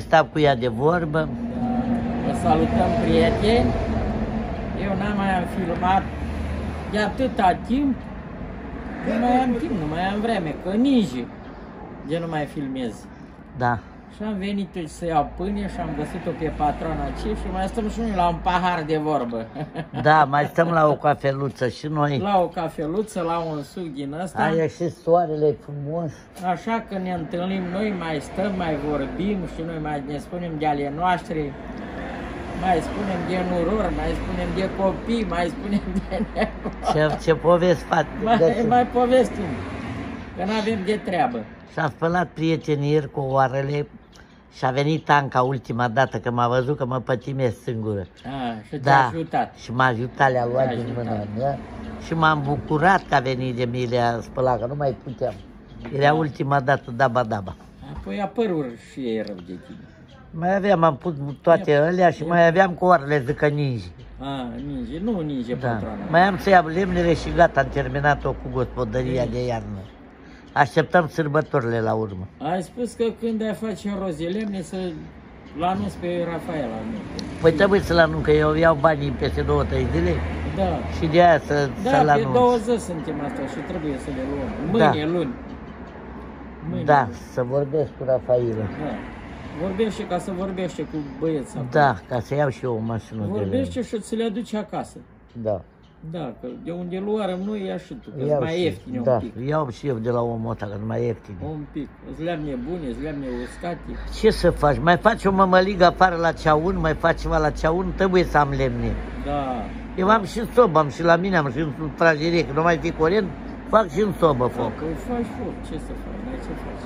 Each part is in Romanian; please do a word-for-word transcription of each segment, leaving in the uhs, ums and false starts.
stat cu ea de vorbă. Vă salutăm, prieteni. Eu n-am mai am filmat de atâta timp. Nu mai am timp, nu mai am vreme, că nici de nu mai filmez. Da. Și am venit să iau pâine și am găsit-o pe patrona aceea și mai stăm și noi la un pahar de vorbă. Da, mai stăm la o cafeluță și noi. La o cafeluță, la un suc din ăsta. A ieșit soarele frumos. Așa că ne întâlnim noi, mai stăm, mai vorbim și noi mai ne spunem de ale noastre. Mai spunem de nurori, mai spunem de copii, mai spunem de nevoie. Ce, ce povesti fac. Mai, mai povestim, că n-avem de treabă. Și-a spălat prietenii ieri cu oarele și a venit Anca ultima dată, că m-a văzut că mă pătimesc singură. A, și Da, te-a ajutat. și m-a ajutat, le-a luat din mână. Da? Și m-am bucurat că a venit de mine, le-a spălat, că nu mai puteam. Era ultima dată, daba-daba. Apoi apăruri și ei rău de tine. Mai aveam, am pus toate alea și mai aveam cu oarele, zică ninji. A, ninge, nu ninge, Da. patroana. Mai am să iau lemnele și gata, am terminat-o cu gospodăria de iarnă. Așteptăm sărbătorile la urmă. Ai spus că când ai face în roze lemne să-l anunț pe Rafaela. Nu? Păi trebuie să-l anunț, că eu iau banii peste două, trei zile Da. și de aia să, Da, să-l pe anunț. douăzeci suntem asta și trebuie să le luăm. Mâine, luni. Mâine. Da, să vorbesc cu Rafaela. Da. Vorbește ca să vorbește cu băieța. Da, ca să iau și eu o mașină de lemn. Vorbește și ți le aduce acasă. Da. Da, că de unde luarăm noi ia și tu, că Iau mai și- ieftine da, un pic. iau și eu de la omul ăsta, că nu mai ieftine. Un pic. Îți lemne bune, îți lemne uscate. Ce să faci? Mai faci o mămăligă afară la ceaun, mai faci ceva la ceaun, trebuie să am lemne. Da. Eu am și în sobă, am și la mine, am și în sufragerie, că nu mai fi curent, fac și în sobă foc. Păi faci foc, ce să faci? N-ai ce faci?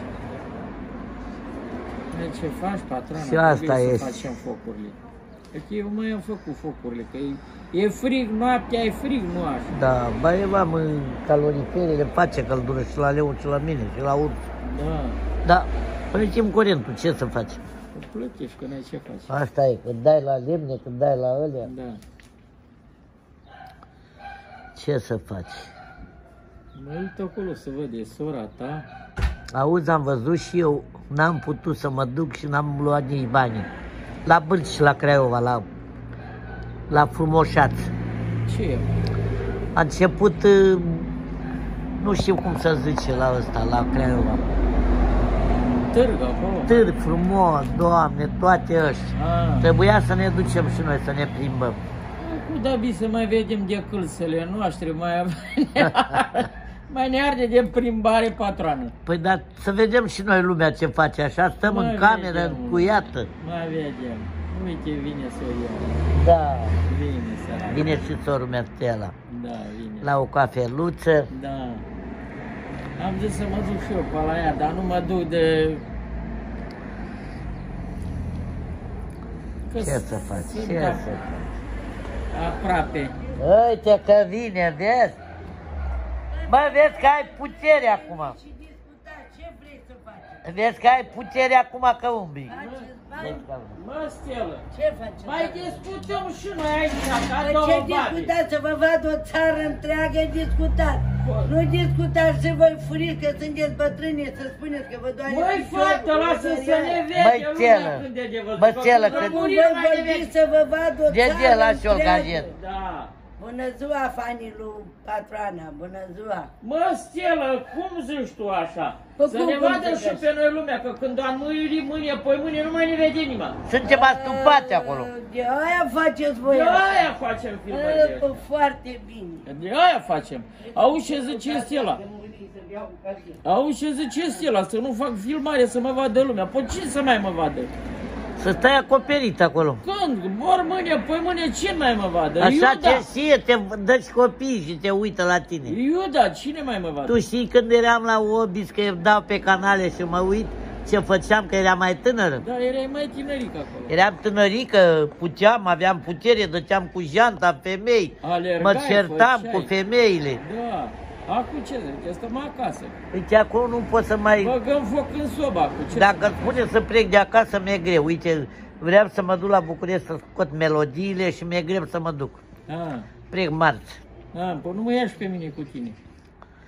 N-ai ce faci, patrona? Și asta Trebuie e. să facem focurile. Că eu mai am făcut focurile, că e, e frig noaptea, e frig, nu așa. Da, ba eu am în caloriferele, face căldură și la leu și la mine și la urs. Da. Da, plătim curentul, ce să faci? Că plătești, că n-ai ce faci. Asta e, când dai la lemne, când dai la alea, Da. ce să faci? Mă uit acolo să văd, e sora ta. Auzi, am văzut și eu, n-am putut să mă duc și n-am luat nici banii. La Bâlci, la Craiova, la, la Frumoșaț. Ce e? A început, uh, nu știu cum să zice la ăsta, la Craiova. Târg acolo? Târg frumos, Doamne, toate ăștia. Ah. Trebuia să ne ducem și noi, să ne plimbăm. Cu Dabi să mai vedem de câlsele noastre, mai, mai ne arde de plimbare, patroană. Păi dar să vedem și noi lumea ce face așa, stăm Mai în cameră, vedem. încuiată. Mai vedem. Uite, vine să o ia. Da, Vine să vine și sorul meu Stella. Da, vine. La o cafeluță. Da. Am zis să mă duc și eu pe la ea, dar nu mă duc de... Că Ce să faci? sunt Ce ap- să faci? Aproape. Uite că vine, vezi? Bă, vezi că ai putere acum. Și discuta, ce vrei să faci? Vezi că ai putere acum că umbli. Faceți bani? Mă, Stelă, Ce faci? mai discutăm și noi aici, ca Păi două ce babe. discutați? Să vă vad o țară întreagă discutat. Nu discutați și voi furiți că sunteți bătrâni să spuneți că vă doare Măi, piciorul, fată, că vă lasă doare să aia. ne Băi, vede Țelă, lumea când e de văzut. bă, Țelă, Că că- când Voi murim, mai ne vorbiți vede. să vă vad o De țară ce lași o întreagă. gazetă? Da. Bună ziua, fanii lui patroana, bună ziua. Mă, Stelă, cum zici tu așa? Păi Să cum, ne cum vadă zici și așa? pe noi lumea, că când am mâine, mâine, poi mâine, nu mai ne vede nimeni. Suntem astupați acolo. De aia faceți voi De așa. aia facem filmări. Ă, pă, Foarte bine. De aia facem. Auzi ce zice Stella? Auzi ce zice Stella? Să nu fac filmare, să mă vadă lumea. Păi ce să mai mă vadă? Să stai acoperit acolo. Când? Mor mâine, păi mâine, cine mai mă vadă? Așa Iuda. te știe, te dă copii și te uită la tine. Iuda, cine mai mă vadă? Tu știi când eram la Obis, că dau pe canale și mă uit ce făceam, că eram mai tânără. Da, erai mai tineric acolo. Eram tânărică, puteam, aveam putere, dăceam cu janta în femei, Alergai, mă certam făceai. cu femeile. Da. Acum ce zic? Stăm acasă. Uite, acolo nu pot să mai... Băgăm foc în soba. Cu ce Dacă îmi spune să plec de acasă, mi-e greu. Uite, vreau să mă duc la București să scot melodiile și mi-e greu să mă duc. A, Plec marți. a, păi nu mă ia și pe mine cu tine.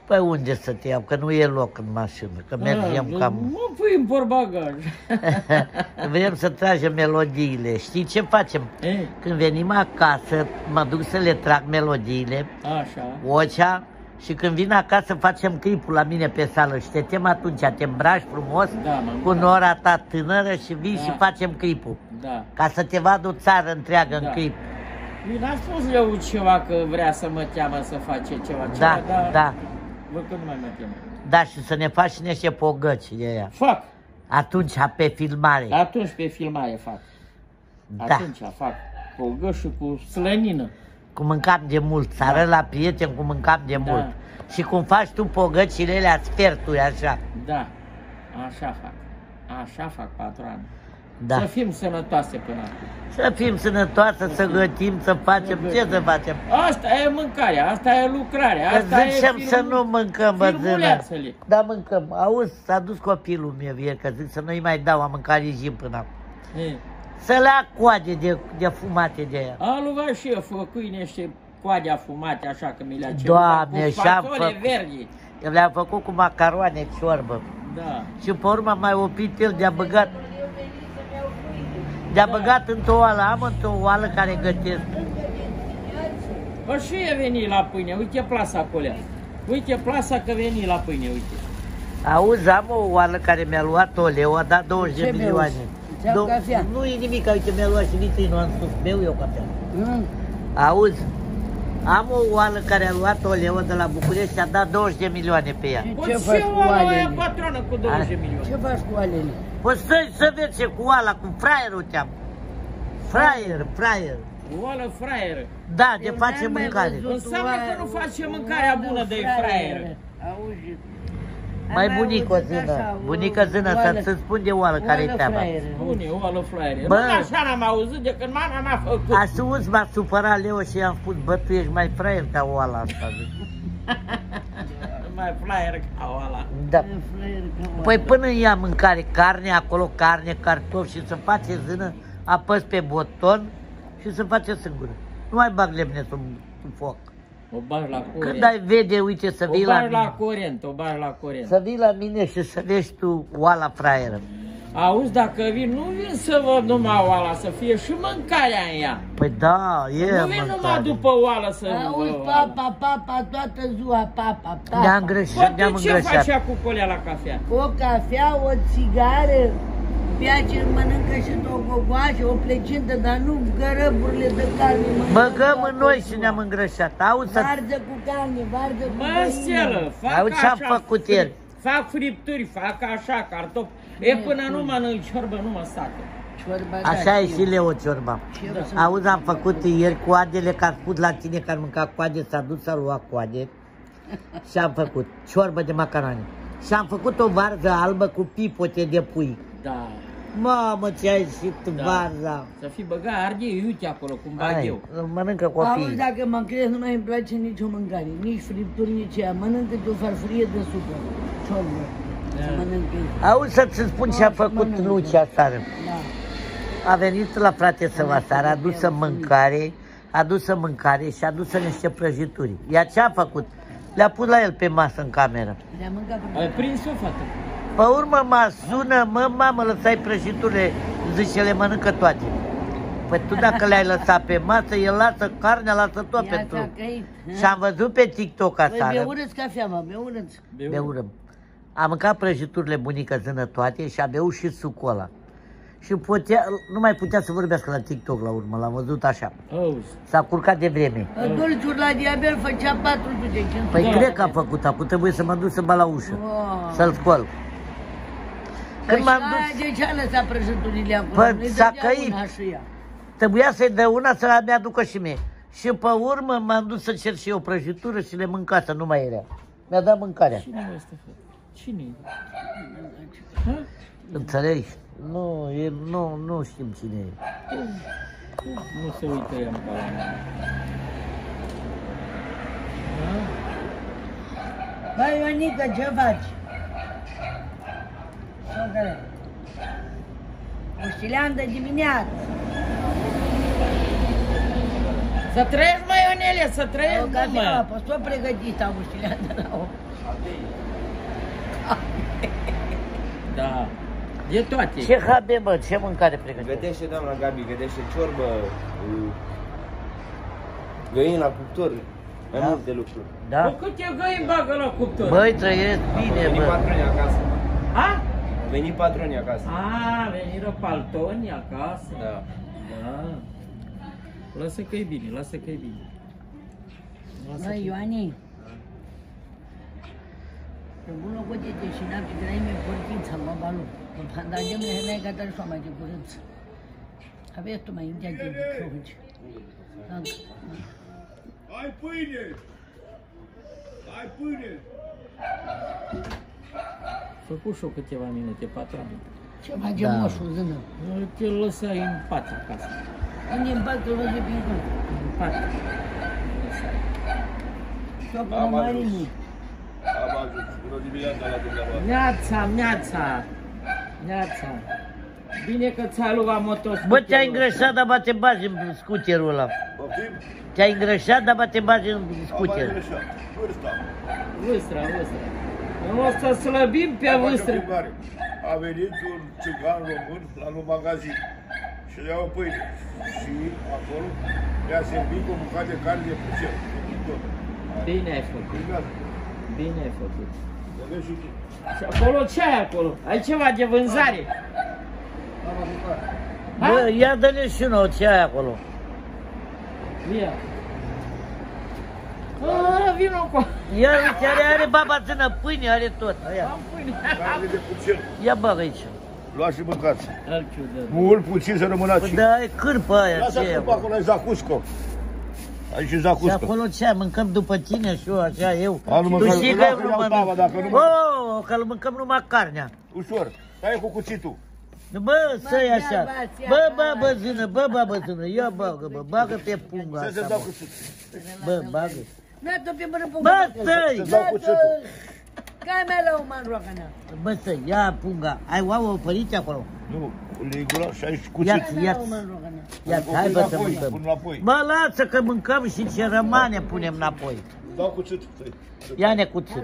Păi unde să te iau? Că nu e loc în mașină, că mergem A, cam... Mă pui în portbagaj. Vrem să tragem melodiile. Știi ce facem? E, Când venim acasă, mă duc să le trag melodiile, așa. vocea, și când vin acasă facem clipul la mine pe sală și te tem atunci, te îmbraci frumos Da, mă. cu nora ta tânără și vii Da. și facem clipul. Da. Ca să te vadă o țară întreagă Da. în clip. Eu n-a spus Leu ceva că vrea să mă cheamă să face ceva. Da, ceva, dar da, văd că nu mai mă cheamă. da, și să ne faci și niște pogăci de aia. Fac. Atunci, pe filmare. Atunci pe filmare fac. Da. Atunci fac. Cu gășul, cu slănină. Cum mâncam de mult, să arăt la prieteni cum mâncam de Da. mult. Și cum faci tu pogăcile alea, sferturi așa. Da. Așa fac. Așa fac, patron. Da. Să fim sănătoase până acum. Să fim sănătoase, să gătim, să facem, ce să facem? Asta e mâncarea, asta e lucrarea, Că asta e zicem să filmul- nu mâncăm, bă, zână. filmulețele. Da, mâncăm. Auzi, s-a dus copilul meu ieri, că zic să nu-i mai dau, am mâncat regim până acum. E. Să le ia coade de, de fumate de aia. Am luat și eu fă câine și coade afumate, așa că mi le-a cerut. Doamne, cu și-am fasole făcut. verzi. Eu le-am făcut cu macaroane, ciorbă. Da. Și pe urmă m-a oprit el, de-a băgat, de-a băgat într-o oală. Am într-o oală care gătesc. Bă, și e venit la pâine, uite plasa acolo. Uite plasa că veni la pâine, uite. Auzi, am o oală care mi-a luat o leu, a dat douăzeci de Ce milioane. beau? Ți-au cafea? Nu e nimic, uite, mi-a luat și vitrinul, am spus, beau eu cafea. Mm. Auzi, am o oală care a luat o leu de la București și a dat douăzeci de milioane pe ea. Și Bă, ce ce faci cu oală aia oalele? patronă cu douăzeci de A? milioane? Ce faci cu oalele? Păi stai să vezi ce cu oala, cu fraierul te-am. Fraier, fraier. Oală fraieră. Da, de Eu face n-am mai mâncare. văzut Înseamnă oală- că nu face mâncarea oală bună de fraieră. Auzi. Mai Am bunică auzit zână, așa, o bunică zână, oală- să-ți spun de oală care-i oală treaba. fraiere. Bune, oală fraieră. Bă. Nu așa n-am auzit de când mama m-a făcut. Asuns m-a supărat Leo și i-am spus, bă, tu ești mai fraier ca oala asta. zic. Mai fraieră ca oala. Da. Fraier ca oală. Păi până în ea mâncare, carne, acolo carne, cartofi și să face zână, apăs pe buton și să face singură. Nu mai bag lemne sub, sub foc. O bagi la Când curent. ai vede, uite, să O vii la bagi la mine. curent, o bagi la curent. Să vii la mine și să vezi tu oala fraieră. Auzi, dacă vin, nu vin să văd numai oala, să fie și mâncarea în ea. Păi da, e Nu vin numai mâncare. după oală să Auzi, văd. papa, papa, toată ziua, papa, Ne-am papa. greșit, ne-am Bă, tu ce îngrășat. faci cu colea la cafea? O cafea, o țigară, Piace, mănâncă și o gogoașă, o plecintă, dar nu gărăburile de carne. Băgăm în noi și ne-am îngrășat. Auzi, să... Varză cu carne, varză cu Mă, găină. Stelă, fac Auzi ce-am așa, făcut fri- el? Fac fripturi, fac așa, cartofi. E până nu mănânc ciorbă, nu mă sacă. Ciorba, da, Așa e știu. și Leo ciorba. Și eu Da. sunt- Auzi, am făcut ieri coadele, că a spus la tine că ar mânca coade, s-a dus să lua coade. Și am făcut ciorbă de macaroni. Și am făcut o varză albă cu pipote de pui. Da. Mamă, ce ai ieșit Da. varza. Să fi băgat ardei, uite acolo cum bag Hai, eu. mănâncă Auzi, copiii. dacă mă crezi, nu mai îmi place nicio mâncare, nici fripturi, nici ea. Mănâncă o farfurie de supă, ciorbă, Da. să mănâncă. Auzi să-ți spun ce a făcut Lucia seară. Da. A venit la frate său aseară, a adusă mâncare, a adusă mâncare și a adusă niște prăjituri. Ea ce a făcut? Le-a pus la el pe masă în cameră. Le-am mâncat pe Ai prins-o, fată? Pe urmă mă sună, mă, mamă, lăsai prăjiturile, zice, le mănâncă toate. Păi tu dacă le-ai lăsat pe masă, el lasă carnea, lasă tot Ia pentru... s-a căit. Și am văzut pe TikTok Păi, aseară, beură-ți cafea, mă, beură-ți. beurăm. Am mâncat prăjiturile bunică zână toate și a beut și sucul ăla. Și putea, nu mai putea să vorbească la TikTok la urmă, l-am văzut așa. Auzi. S-a curcat de vreme. Dulciul la diabet făcea patru sute cinci. Păi Da. cred că a făcut, acum trebuie să mă duc să mă la ușă, Wow. să-l scol. Că Când și m-am aia dus, de ce a lăsat prăjiturile acolo? Păi, Nu-i s-a dădea căit. una și ea. trebuia să-i dă una să mi aducă și mie. Și pe urmă m-am dus să cer și eu prăjitură și le mânca, să nu mai era. Mi-a dat mâncarea. Cine e ăsta, fată? Cine e? Ha? Înțelegi? Nu, e, nu, nu știm cine e. Nu se uită ea în pala mea. Da? Băi, Ionică, ce faci? Socăle. Muștilean de dimineață. Să trăiești, măi, Nele, să trăiesc, Ca mă. apă, s-o pregătit auștilea de la o. Da. E toate. Ce habe, bă, ce mâncare pregătești? Gătește, doamna Gabi, gătește ciorbă, uh, găini la cuptor, mai Da. multe lucruri. Da? Bă, câte găini bagă la cuptor? Băi, trăiesc Au bine, venit bă. patroni acasă. A? Au venit patroni acasă. A, veniră paltoni acasă. Da. Da. Lasă că e bine, lasă că e bine. Lasă Măi, că- Ioani, pe bună gătete și n-am și grăime portița, mă balu. Mă pandagem le henei ca tăi mai de curând. Aveți tu mai india de căuci. Ai pâine! Ai pâine! Făcut și-o câteva minute, patroni. Ce face Da. moșul zână? Te lăsai în pat acasă. Unde în pat, îl văd pe icon. În pat. Soacră Am ajuns. Marini. Am ajuns. Bună dimineața la dumneavoastră. Neața, neața. Neața. Bine că ți-a luat motos. Bă, te-ai îngreșat, dar bă, te bagi în scuterul ăla. Poftim? Te-ai îngreșat, dar bă, te bagi în Am mai scuter. greșat. Vârsta. Vâstra, vâstra. Nu o să slăbim pe Am vâstră. făcut plimbare. A venit un țigan român la un magazin și le iau pâine. Și acolo mi-a servit o bucată de carne de puțin. Bine ai făcut, Filmează. bine ai făcut. Să vezi și tu. Și acolo ce ai acolo? Ai ceva de vânzare? Am apucat. Bă, ia dă-ne și nouă ce ai acolo. Ia. A, vino cu... Ia uite, are, are baba țână pâine, are tot. Ia, Am pâine. Carne de puțin. ia bagă aici. Luați și mâncați. Alciudă. Mult puțin să rămână Bă, și. da, e cârpă aia, Lasă ce e? că acolo e zacusco. Aici e Și zacusco. acolo ce ai? Mâncăm după tine și eu, așa, eu. A, nu Tu mâncăm, știi nu că eu că nu iau tava, mănânc. dacă nu Oh, că mâncăm numai carnea. Ușor. Stai cu cuțitul. Bă, să-i așa. bărbați, Bă, ia, bă, hai. băzână, bă, bă, băzână, ia bagă, bă, bagă pe punga Să se asta, dau bă. cuțitul. Bă, bagă. Dă-te pe mână pe Bă, gătă. stai! Să dau cuțitul. Cai mai la o man roagă nea. Bă, să ia punga. Ai oamă opăriți acolo? Nu, ligura și aici Ia, cuțitul. Cai mai ia, la o man roagă nea. ia, Pun hai bă să înapoi, mâncăm. pun înapoi. Bă, lasă că mâncăm și ce rămâne punem înapoi. Dau cuțitul. stai. Ia-ne cuțit.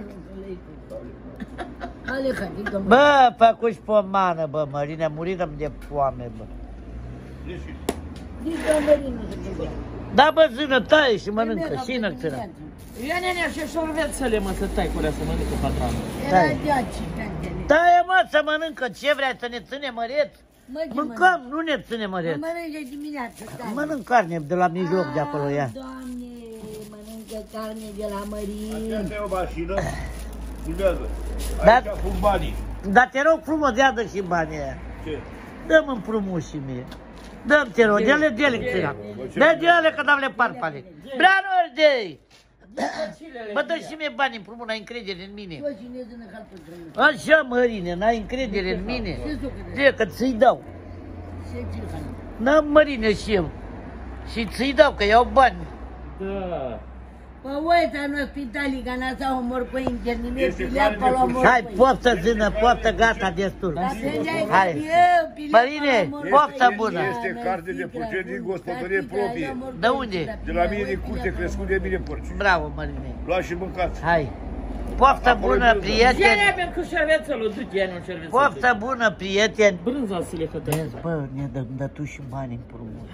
Ale, că adică mă. Bă, făcuși pomană, bă, Mărine, murirăm de foame, bă. Ieși. Nici o mărină să te dea. Da, bă, zână, taie și mănâncă și înălțână. Ia, nenea, și șorvețele, mă, să tai cu alea să mănâncă patronul. Era Stai. deaci, tantele. Taie, mă, să mănâncă, ce vrea, să ne ține măreț? Mă, ce Mâncăm, nu ne ține mănânc? măreț. Mănâncă dimineața, stai. Mănânc carne de la mijloc de acolo, ia. Doamne, mănâncă carne de la Mărin. Asta e o mașină. Filmează. Da. Aici pun banii. Dar te rog frumos, ia-dă și banii aia. Ce? Dă-mi împrumut și mie. Dă-mi, te rog, dă-le, dă-le, țâna. Dă dă-le că dăm le parpale. Branul de Bă, dă și mie bani împrumut, n-ai încredere în mine. Eu cine zână ca pe trăiul. Așa, Mărine, n-ai încredere în mine. De că ți-i dau. Ce ți-l fac? N-am Mărine și eu. Și ți-i dau, că iau bani. Da. Pă, uita, în spitalii, că n-ați omor pe internet, Este pilea carne pe de la omor. Hai, poftă, zână, poftă, gata, destul. Hai. Mărine, poftă bună. Este carne de pucer din gospodărie proprie. De unde? De la mine din curte, crescut de mine porci. Bravo, Mărine. Luați și mâncați. Hai. Poftă Acolo bună, e brânza. prieteni. Ia, ia, cu șervețelul, du-te, ia, nu șervețelul. Poftă bună, prieteni. Brânza să le hătăi. Vezi, bă, ne dă, dă tu și bani împrumut.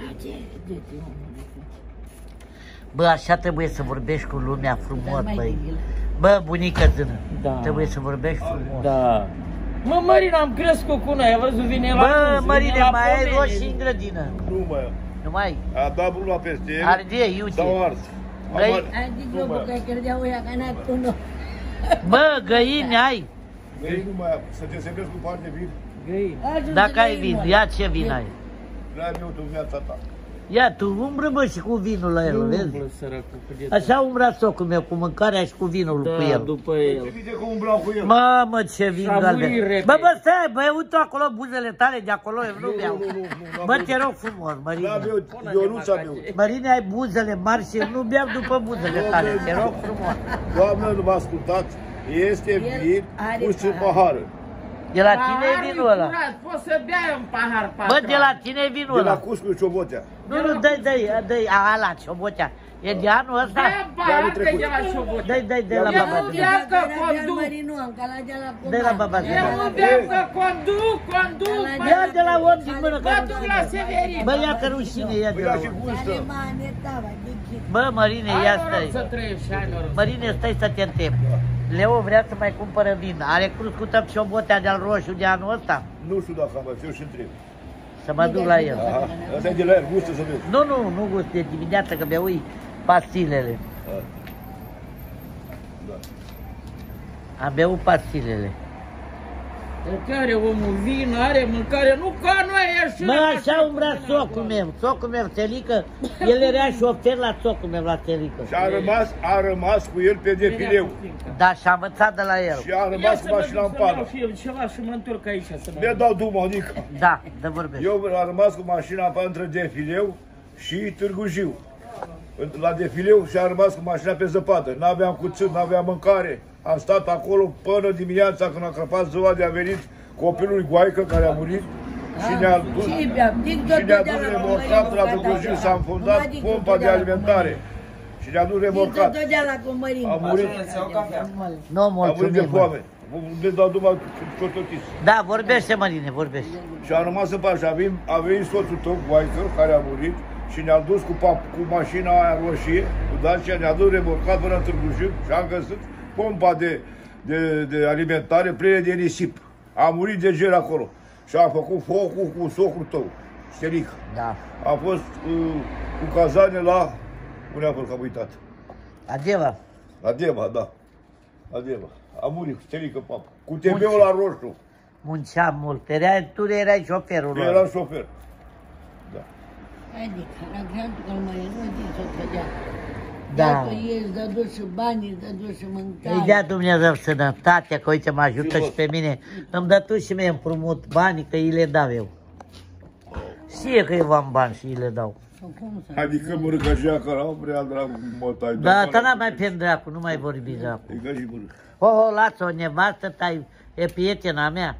Bă, așa trebuie să vorbești cu lumea frumos, băi. Bă, bunică zână, Da. trebuie să vorbești frumos. Da. Mă, Marina, am crescut cu noi, ai văzut, vine la Bă, Cluj, vine Mărine, la mai ai Pomeni. roșii în grădină. Nu mai am. Nu mai ai? A dat brula peste el. Ardei, iute. Dau ars. Găi- Am- Adică eu că credeau ăia că n-a tună. Bă, găini ai? Găini nu mai am. Să te semnezi cu bani de vin. Găini. Dacă ai vin, ia ce vin ai. N-am eu tu viața ta. Ia tu, umbră bă și cu vinul la el, Nu vezi? umblă, săracul, cu de- Așa umbra socul meu, cu mâncarea și cu vinul cu Da, el. după Ce el. vine cum umblau cu el? Mamă, ce vin Și a murit galben. repede. Bă, bă, stai, bă, uite acolo buzele tale de acolo, eu nu Nu, beau. nu, nu, nu, Bă, nu. te rog frumos, N-am Mărine. eu, Ionuța meu. Mărine, ai buzele mari și eu nu beau după buzele tale, te rog frumos. Doamnă, nu mă ascultați. Este El vin are pus în pahar. pahară. De la tine e vinul ăla. Curat, poți să beai un pahar, Bă, patron. de la tine e vinul De la ăla. Cuscu Ciobotea. Nu, nu, dă-i, dă-i, dă-i, ala, ciobotea. E de anul ăsta? Ia bani că de la Șobotea. Dă-i, dă-i de la Eu baba. unde am că conduc. De la baba. Eu unde am că conduc, conduc. Ia de la om din mână că Mă duc la Severin. Bă, ia că rușine, ia de Păi la ia și om. gustă. Bă, Mărine, ia Ai noroc să stai. trăiești, ai noroc. Mărine, stai să te întreb. Leo vrea să mai cumpără vin. Are crescută Șobotea de-al roșu de anul ăsta? Nu știu dacă am eu și întreb. Să mă duc la el. Aha, ăsta e de la el, gustă să vezi. Nu, nu, nu gust de dimineață că beui pastilele. Ah. Da. Am beut pastilele. De care omul vin, are mâncare, nu ca noi ieșim. Mă, așa umbra socul meu. Socul meu, Stelică, el era șofer la socul meu, la Stelică. Și a rămas, a rămas cu el pe defileu. Da, și-a învățat de la el. Și a rămas cu mașina în pană. Și eu ceva și mă întorc aici să Ne mă... dau dumă, adică. Da, de vorbesc. Eu am rămas cu mașina în pană între defileu și Târgu Jiu. La defileu și am rămas cu mașina pe zăpadă. N-aveam cuțit, n-aveam mâncare. Am stat acolo până dimineața când a crăpat ziua de a venit copilul Goaică care a murit. Și ne-a dus, și ne-a dus remorcat la Târgu Jiu, s-a înfundat pompa de alimentare. Și ne-a dus remorcat. A murit, Nu, a murit de mulțumim. mă. foame. Ne dau numai cototis. Da, vorbește, Mărine, vorbește. Și a rămas în pașa. A venit, a venit soțul tău, Goaică, care a murit. Și ne-a dus cu, pap, cu mașina aia roșie, cu Dacia, ne-a dus remorcat până în Târgu Jiu și am găsit pompa de, de, de alimentare plină de nisip. A murit de ger acolo. Și a făcut focul cu socul tău, Stelică. Da. A fost uh, cu cazane la... Unde a fost, că am uitat? Adeva. La Deva, da. La Deva. A murit, Stelică, papă. Cu T B-ul la roșu. Munceam mult. Erai, tu erai șoferul Eu lor. eram șofer. Da. Adică, la grantul că mai nu din să trăgea. Da. Dacă el îți dă și bani, îți dă și mâncare. Îi dea Dumnezeu sănătate, că uite mă ajută și pe mine. Îmi dă tu și mie împrumut banii, că îi le dau eu. Știe că eu am bani și îi le dau. Sau cum să... Adică mărăcășea că n-am vrea, dracu, mă tai. Da, ta n-am mai pe dracu, nu mai vorbi dracu. E ca și mărăcă. Ho, ho, lasă-o, nevastă ta e prietena mea.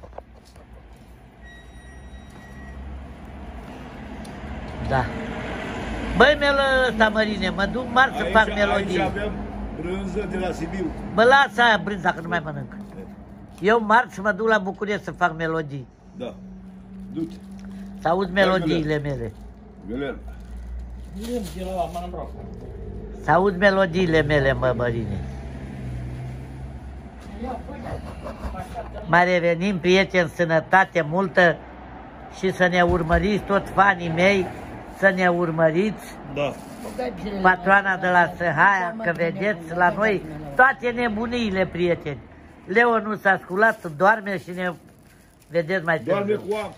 Da. Băi, melă ăsta, Mărine, mă duc mari să fac Aici melodii. avem brânză de la Sibiu. Bă, lasă aia brânza că nu mai mănânc. Eu marți și mă duc la București să fac melodii. Da. Du-te. Să auzi melodiile mele. Găler. Vin de la Manambroc. Să auzi melodiile mele, mă, Mărine. Mai revenim, prieteni, sănătate multă și să ne urmăriți toți fanii mei, să ne urmăriți. Da. Patroana de la Săhaia, că vedeți la noi toate nebuniile, prieteni. Leo nu s-a sculat, doarme și ne vedeți mai Doarme târziu. cu apă.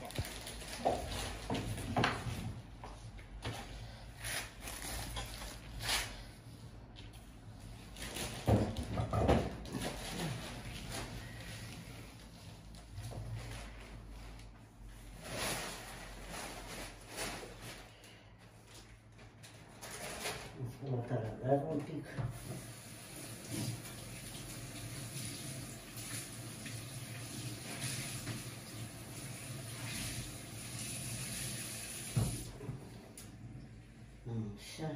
Un pic. Așa.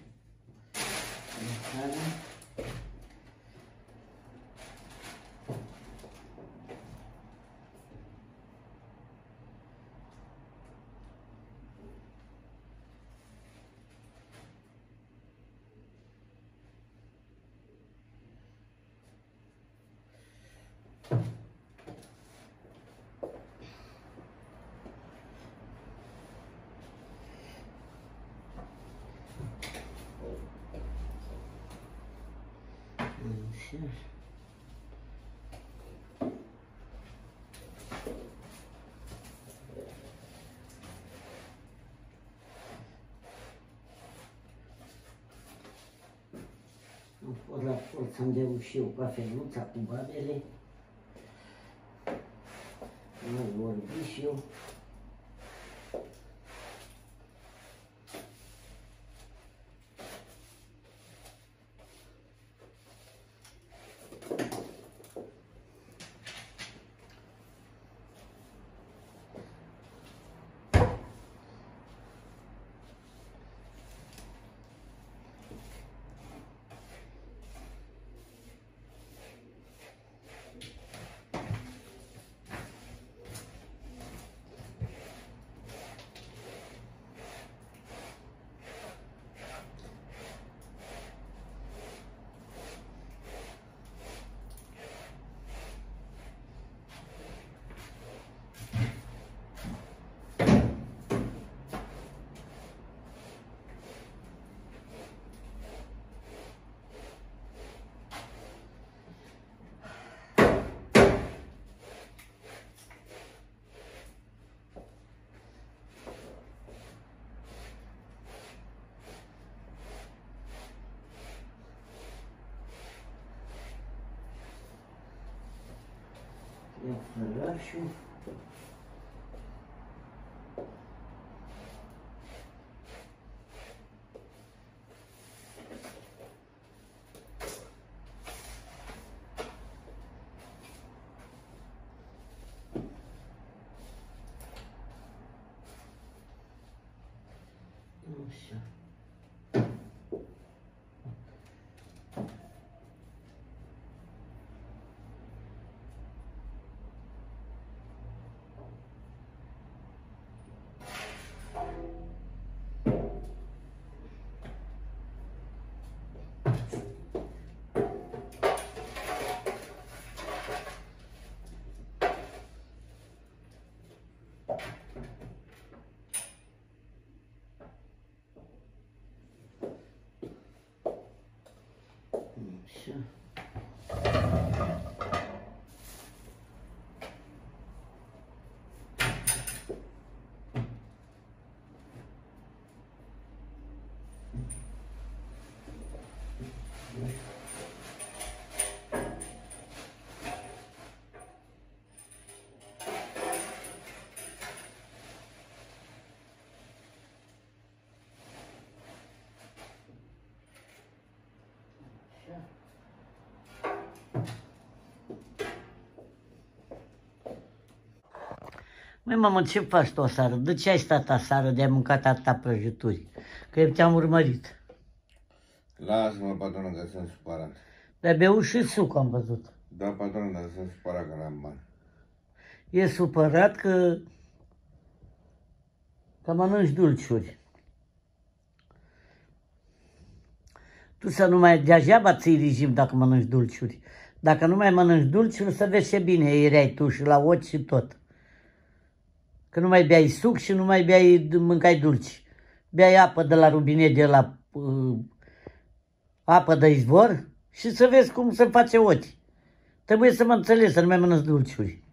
Mâncare. Așa. Am fost la forță, am beut și eu cafeluța cu babele. Nu vorbi și eu. Dar și eu. Așa. Așa. Măi, mamă, ce faci tu aseară? De ce ai stat aseară de-ai mâncat atâta prăjituri? Că eu te-am urmărit. Lasă-mă, patronă, că sunt supărat. De-ai beut și suc, am văzut. Da, patronă, dar sunt supărat că n-am bani. E supărat că... că mănânci dulciuri. Tu să nu mai... degeaba ții regim dacă mănânci dulciuri. Dacă nu mai mănânci dulciuri, să vezi ce bine erai tu și la ochi și tot. Că nu mai beai suc și nu mai beai, mâncai dulci. Beai apă de la rubinet, de la uh, apă de izvor și să vezi cum se face ochi. Trebuie să mă înțelegi, să nu mai mănânci dulciuri.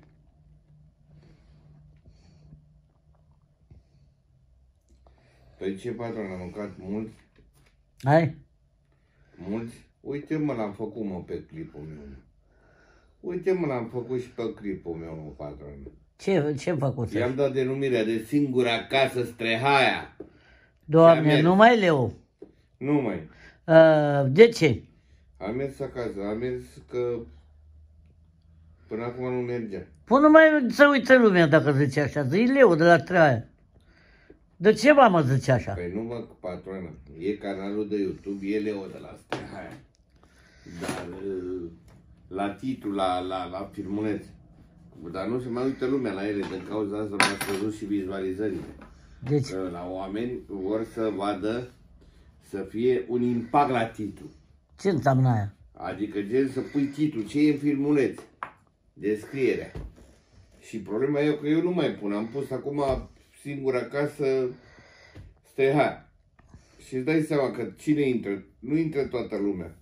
Păi ce, patron, am mâncat mulți? Hai? Mulți? Uite, mă, l-am făcut, mă, pe clipul meu. Uite, mă, l-am făcut și pe clipul meu, mă, patron. Ce, ce-am făcut? I-am dat denumirea de Singura Casă Strehaia. Doamne, nu mai leu. Nu mai. Uh, de ce? Am mers acasă, am mers că până acum nu mergea. Păi nu mai să uită lumea dacă zice așa. Zi leu de la treaia. De ce mamă zice așa? Păi nu, mă, patronă. E canalul de YouTube, e Leo de la Strehaia. Dar la titlu, la, la, la filmuleț. Dar nu se mai uită lumea la ele, din cauza asta m-a scăzut și vizualizările. Deci, Că la oameni vor să vadă, să fie un impact la titlu. ce înseamnă aia? Adică gen să pui titlu, ce e în filmuleț, descrierea. Și problema e că eu nu mai pun, am pus acum Singura Casă Strehaia. Și îți dai seama că cine intră, nu intră toată lumea.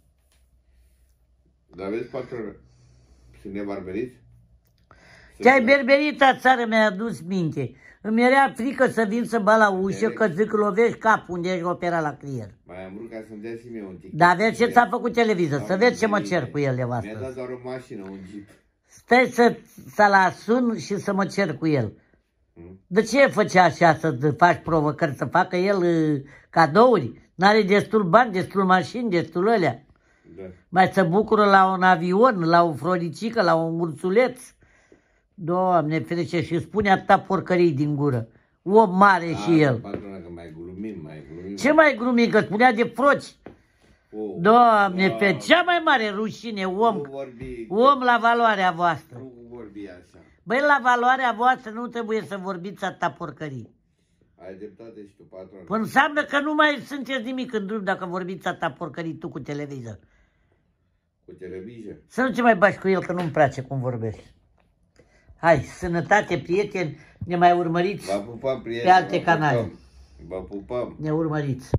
Dar vezi, patronă, sunt nebarberiți? Te-ai berberit, țară mi-a adus minte. Îmi era frică să vin să bat la ușă, că zic lovești capul unde ești operat la creier. Mai am vrut ca să-mi dea și mie un tic. Dar vezi ce ți-a făcut televizor, să vezi ce mă cer cu el de Mi-a astăzi. dat doar o mașină, un jeep. Stai să, să-l asun și să mă cer cu el. De ce făcea așa, să faci provocări, să facă el uh, cadouri? N-are destul bani, destul mașini, destul ălea. Da. Mai se bucură la un avion, la o floricică, la un ursuleț. Doamne ferește, și spune atâta porcării din gură. Om mare și A, el. patronă, că mai glumim, mai glumim. Ce mai glumi, că spunea de froci? Oh, Doamne, wow. pe cea mai mare rușine, om, Nu vorbi, om la valoarea voastră. nu vorbi așa. Băi, la valoarea voastră nu trebuie să vorbiți atâta porcării. Ai dreptate și tu, patron. Păi înseamnă că nu mai sunteți nimic în drum dacă vorbiți atâta porcării tu cu televizor. Cu televizor. Să nu te mai bași cu el, că nu-mi place cum vorbești. Hai, sănătate, prieteni, ne mai urmăriți Vă pupăm, prieteni. pe alte vă pupăm. canale. Vă pupăm. Ne urmăriți.